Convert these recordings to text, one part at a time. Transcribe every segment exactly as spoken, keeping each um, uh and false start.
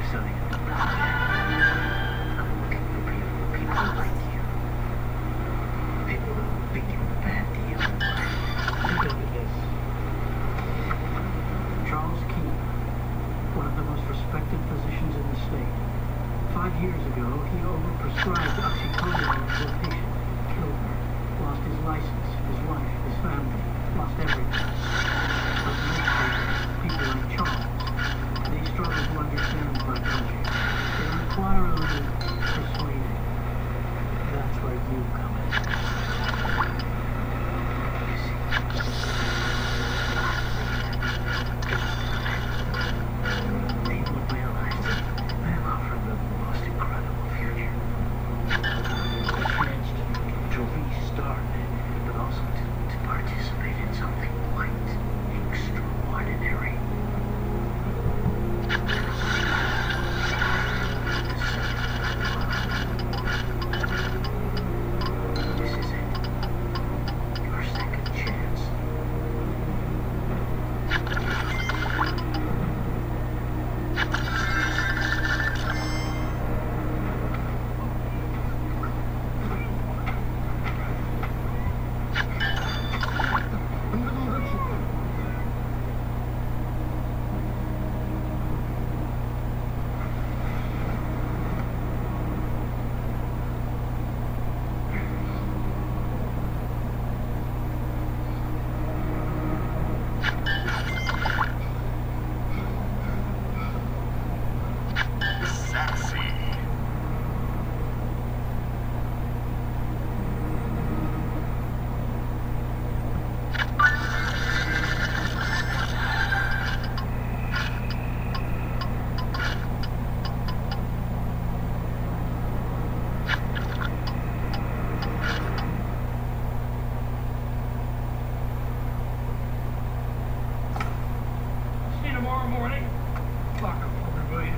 selling a new project. I'm looking for people, people like you. People who will give you a bad deal. Think of this. Charles Keene, one of the most respected physicians in the state. Five years ago, he overprescribed oxycodone to a patient, killed her, lost his license, his wife, his family, lost everything. But newspapers, people like Charles, they struggle to understand our country. They require a little persuading. That's where you come in. You see, they will realize that I'm offering them the most incredible future. A chance to, to restart, but also to, to participate in something quite extraordinary. This is it. Your second chance. Tomorrow morning. Lock up for me, will you?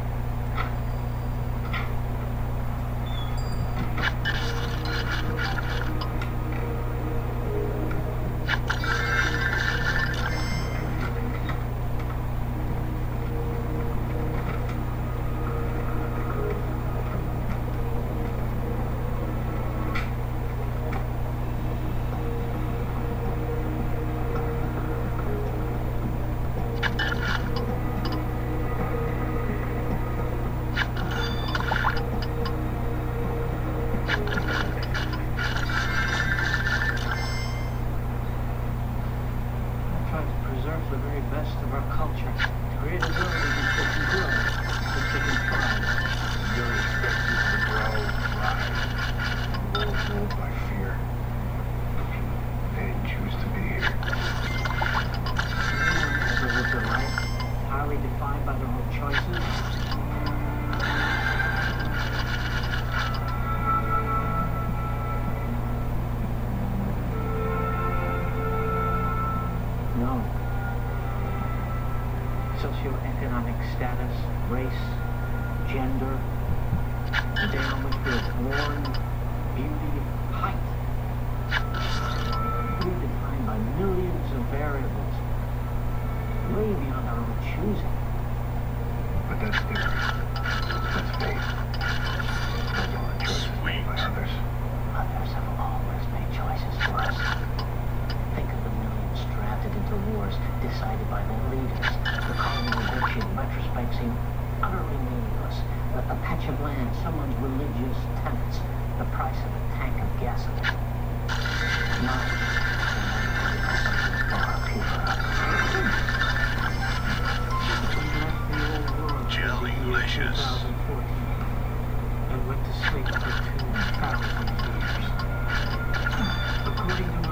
The very best of our culture. Create a world in which they can grow, which they can thrive. You're expected to grow and thrive. We're all ruled by fear. They didn't choose to be here. Everyone has lived a life entirely defined by their own choices. No. Socioeconomic status, race, gender, the day on which we were born, beauty, height. We're defined by millions of variables, way beyond our own choosing. But that's different. That's fate. Those aren't choices made by others. Others have always made choices for us. Think of the millions drafted into wars decided by their leaders. The colony of which in retrospect seem utterly meaningless. A, a patch of land, someone's religious tenets, the price of a tank of gasoline. Not far purer. We left the old world Jellylicious. in two thousand fourteen and went to sleep for two thousand years. According to